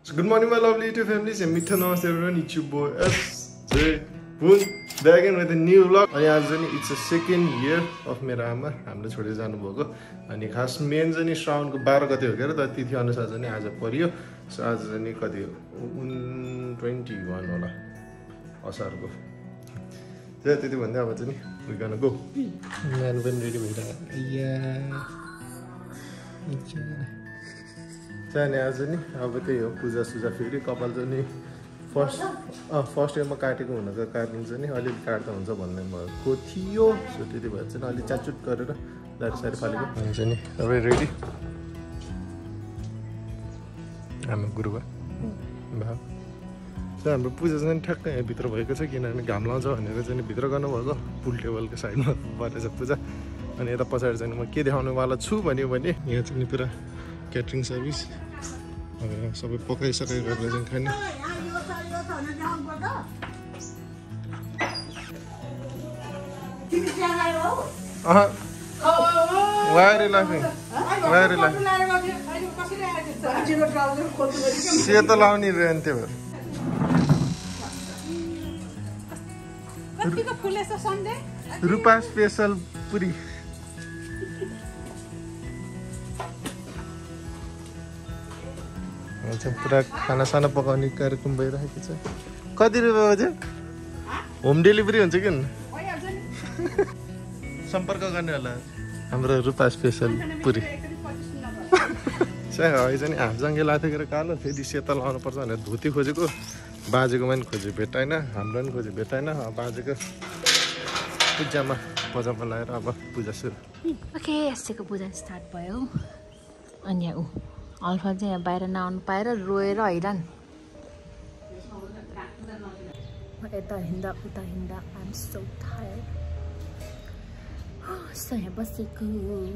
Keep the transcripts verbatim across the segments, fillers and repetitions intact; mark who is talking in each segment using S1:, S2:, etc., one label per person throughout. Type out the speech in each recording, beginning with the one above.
S1: So good morning, my lovely YouTube families, and meet namaste everyone. It's your boy S J Boon back again with a new vlog. And it's the second year of मेरो आमा हामीले छोडेर जानु भएको अनि खास main चाहिँ नि श्रावणको बाह्र गते हो के र त तिथि अनुसार चाहिँ आज परियो. सो आज चाहिँ नि कति हो ट्वेन्टी वान होला असारको. त्यही त्यति भन्दै अब चाहिँ नि वी गना गो. म्यान पनि रेडी भइरहेको या जाने आज नि अब त्यही हो पूजा सुजा फेरि कपाल चाहिँ नि फर्स्ट फर्स्ट इयरमा काटेको हुनको कारण चाहिँ नि अलिअलि काट्दा हुन्छ भन्ने भएको थियो. सो त्यति भएर चाहिँ अलिक च्याचुट गरेर दारी सारी फालेको हुन्छ नि. सबै रेडी. हाम्रो गुरुबा भाव सो हाम्रो पूजा चाहिँ ठ्याक्कै यहाँभित्र भएको छ किनभने घाम लाउँछ भनेर चाहिँ नि भित्र गर्नुभएको पुल टेबलको साइडमा बसेछ पूजा. अनि यता पछाडि चाहिँ म के देखाउनुवाला छु भन्यो भने यहाँ चाहिँ नि पुरा क्याटरिङ सर्भिस सबै पकाइसकाइ गरेर चाहिँ खाने. Why are you laughing? Why are you laughing? सेतो लाउने रेन त्यो भएर रूपा स्पेशल पुरी पुरा खाना साना पकाउने कार्यक्रम भइरहेको छ. कति रुपियाँ बजे होम डेलिभरी हुन्छ कि सम्पर्क गर्ने होला हाम्रो रूपा स्पेसल पुरी. चाहिँ है चाहिँ हाफजङ्गे लाथेर कालो फेरि सेतो लाउनु पर्छ भनेर धोती खोजेको बाजेको पनि खोज्यो भेटाएन, हाम्रो पनि खोज्यो भेटाएन. बाजेको पूजामा पजामा लगाएर अब पूजा सुरु.
S2: ओके यस्तैको पूजा स्टार्ट भयो. अनि ऊ अल्फा चाहिँ यहाँ बाहिर नआउनु पाएर रोएर हैरान. यता हिँड्दा उता हिँड्दा आइम सो टायर्ड. यस्तो यहाँ बसेको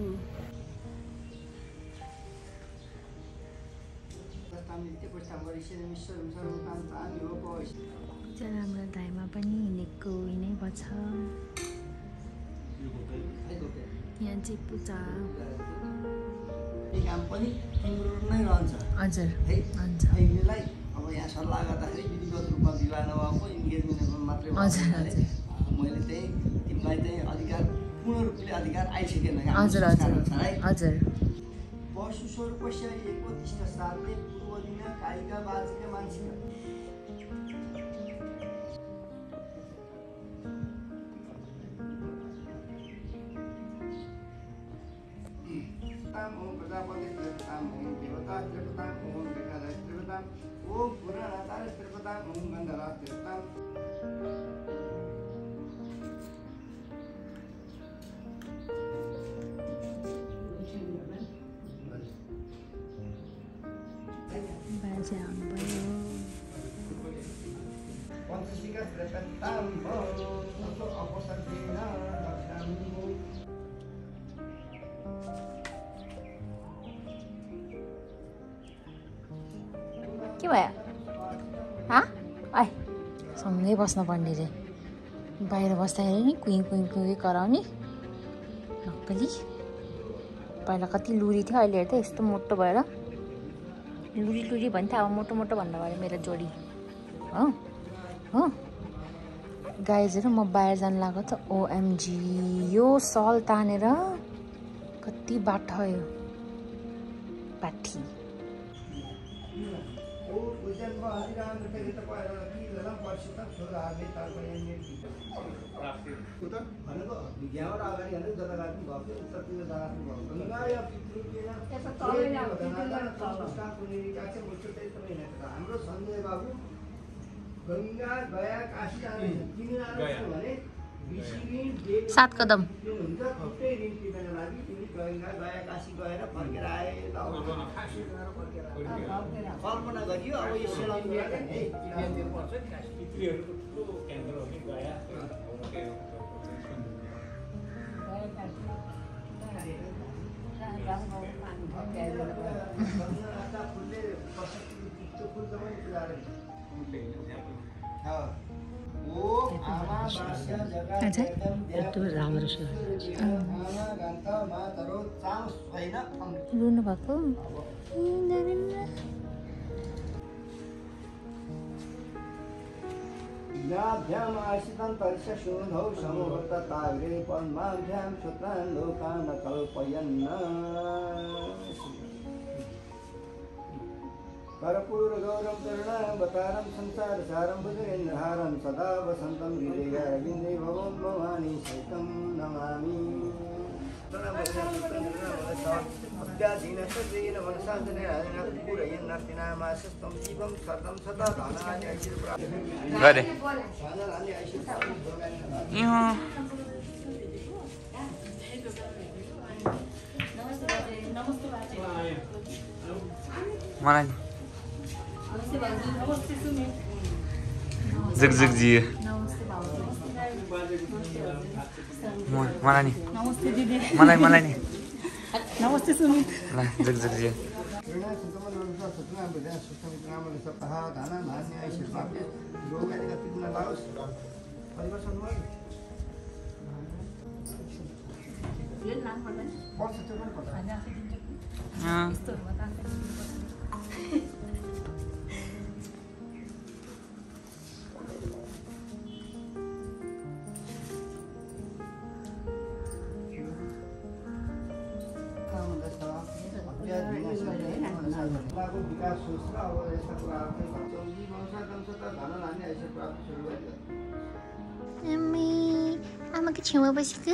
S2: हाम्रो दाइमा पनि हिँडेको यिनै भन्छ. यहाँ चाहिँ पूजा
S3: काम पनि तिम्रो नै रहन्छ.
S2: हजुर
S3: है
S2: हुन्छ.
S3: हामीलाई अब यहाँ सल्लाह गर्दाखेरि विधिगत रूपमा विवाह नभएको इन्गेजमेन्ट मात्रै
S2: हजुर हजुर
S3: मैले चाहिँ तिमीलाई चाहिँ अधिकार पूर्ण रूपले अधिकार आइसकेन.
S2: हजुर हजुर हजुर.
S3: पशु स्वरूपस्य एकतिष्ठ साधले पूर्व दिन कायिका बाजिका मान्छे ओम प्रजापति त्रिपताम ओम देवता त्रिपताम ओम विघ्नहर त्रिपताम ओम पुराणाचार त्रिपताम ओम गंधर्व त्रिपताम.
S2: बाजे आउनुभयो.
S3: पञ्चशिका त्रिपताम भो अपसर्गेन लक्षामि.
S2: के भयो हाँ आइ सँगै बस्नुपर्ने रे. बाहिर बस्दाखेरि नि कुइँ कुइँ कुइँ कराउने नक्कली. पहिला कति लुरी थियो अहिले हेर्दा यस्तो मोटो भएर लुरी लुरी भन्थ्यो. अब मोटो मोटो भन्नु पऱ्यो मेरो जोडी हो हो. गाइजहरू म बाहिर जानु लागेको छ. ओएमजी यो सल तानेर कति बाठो यो बाठी.
S3: हाम्रो सञ्जय बाबु गङ्गा गया काशी जाने
S2: सात कदम
S3: गङ्गा गया काशी गएर फर्केर आए कल्पना गरियो. अब यो सेलाउनु
S2: राम्रो छ. रुनु भएको
S3: नाभ्याम् आशितं तस्य शून्धौ समवर्तताग्रे पद्माभ्यां सूत्रान् लोकान् कल्पयन् कर्पूरगौरं करुणावतारं संसारसारं भुजगेन्द्रहारं सदा वसन्तं हृदये अरविन्दे भवं भवानी सहितं नमामि अत्याधीनसर्वेण मनसान्तनेनापूरयन्नर्तिनामाशस्तं शिवं सर्वं सदा दानाय
S4: गरे मलाई जुग जुग जी मलाई नि
S2: नमस्ते दिदी
S4: मलाई मलाई नि
S2: नमस्ते सुमित
S4: ल जुग जुग जी
S2: Mami, आमाको छेउमा बसेको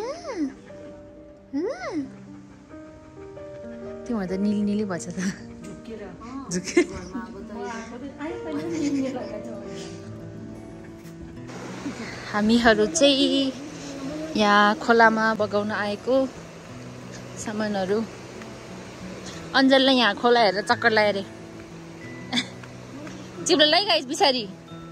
S2: तिम्रो त निली निली भएछ त झुकेर हामीहरू चाहिँ यहाँ खोलामा बगाउन आएको सामानहरू अन्जललाई यहाँ खोला हेरेर चक्कर लगायो अरे चिप्लो लै गाइस बिसारी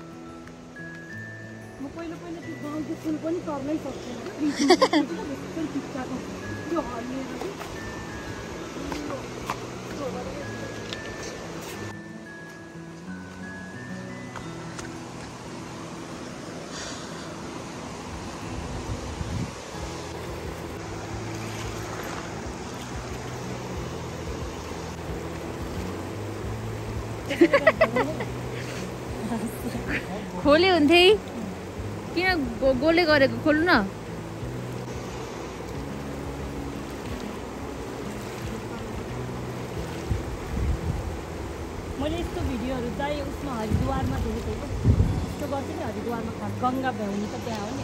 S2: खोले हुन्थे किन गोले गरेको खोल्नु न
S5: मैले यस्तो भिडियोहरू चाहिँ उसमा हरिद्वारमा देखेको यस्तो गर्छ नि हरिद्वारमा खास गङ्गा भ्याउनी त त्यहाँ हो नि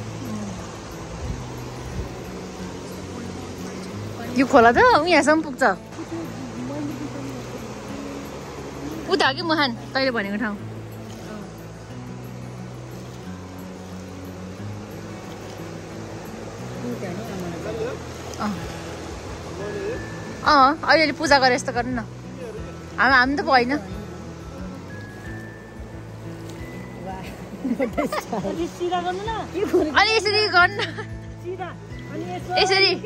S2: यो खोला त यहाँसम्म पुग्छ उता हो कि मुहान तैँले भनेको ठाउँ अँ अहिले पूजा गरे जस्तो गर्नु न हामी हामी त भएन अनि यसरी गर्नु यसरी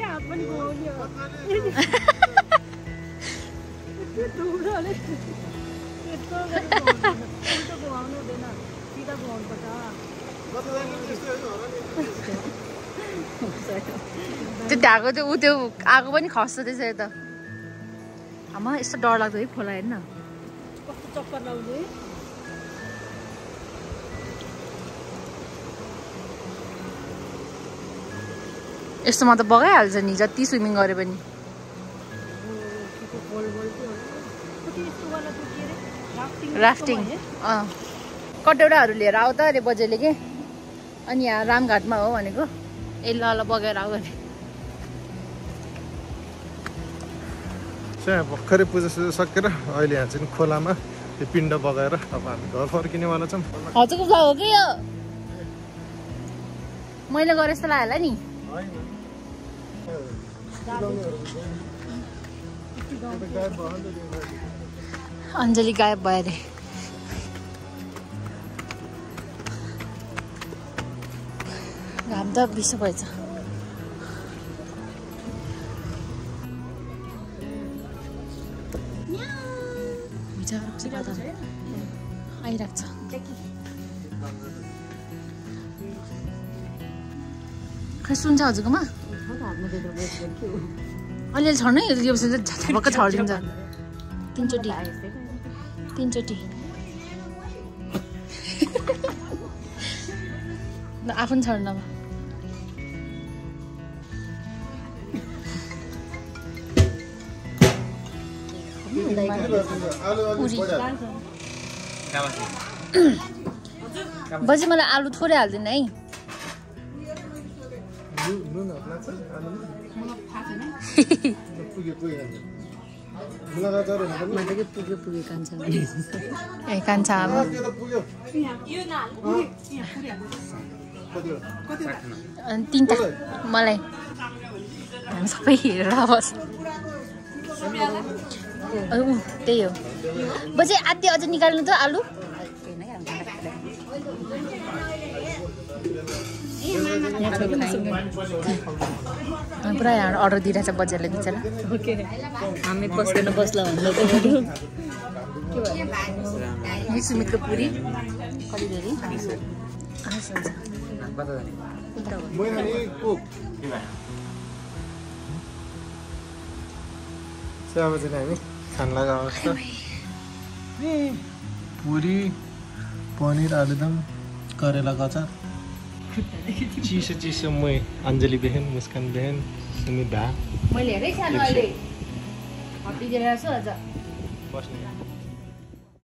S2: त्यो ढाको त्यो ऊ त्यो आगो पनि खस्छ त्यसरी त आमा यस्तो डर लाग्दो है खोला हेर्न
S5: कस्तो चक्कर लाउँदै
S2: यस्तोमा त बगाइहाल्छ नि जति स्विमिङ गरे पनि राफ्टिङ अँ कटौराहरू लिएर आऊ त अरे बजेले के अनि यहाँ रामघाटमा हो भनेको ए ल ल बगेर आऊ भने
S1: भर्खरै पूजा सुजा सकेर अहिले यहाँ चाहिँ खोलामा त्यो पिण्ड बगाएर अब हामी घर फर्किनेवाला छौँ
S2: हजुरको ब्लग हो कि यो मैले गरे जस्तो लाग्यो होला नि अञ्जली गायब भयो अरे घाम त बिसो भएछ आइरहेको छ खै सुन्छ हजुरकोमा अलिअलि छर्नै यो झपक्क छरिदिन्छ तिनचोटि तिनचोटि आफू पनि छोड्न बजी मलाई आलु थोरै हाल्दिन है पुग्यो पुग्यो कान्छा ए कान्छा आमा तिनवटा मलाई हामी सबै हेरेर बस त्यही हो बजे आधी अझ निकाल्नु त आलु पुरा यहाँ अर्डर दिइरहेछ बजारले बिचरा हामी बस्दैन बस्ला भन्दा सुमितको पुरी कति धेरै
S1: अब चाहिँ हामी खान लाग्यो अवस्था पुरी पनिर आलुदम करेलाको अचार चिसो चिसो म अञ्जली बेहेन मुस्कान बेहेन सुमित भा
S2: मैले हेरेँ सानो अहिले हप्पी दिएर छु अझ
S1: बस्नु